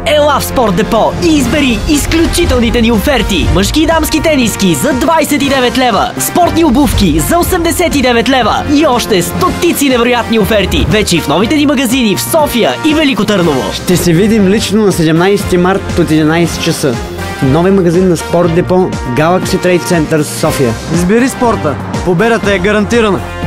Ела в Спорт Депо и избери изключителните ни оферти. Мъжки и дамски тениски за 29 лева, спортни обувки за 89 лева и още стотици невероятни оферти. Вече и в новите ни магазини в София и Велико Търново. Ще се видим лично на 17 март от 11 часа. Нови магазин на Спорт Депо, Galaxy Trade Center, София. Избери спорта. Победата е гарантирана.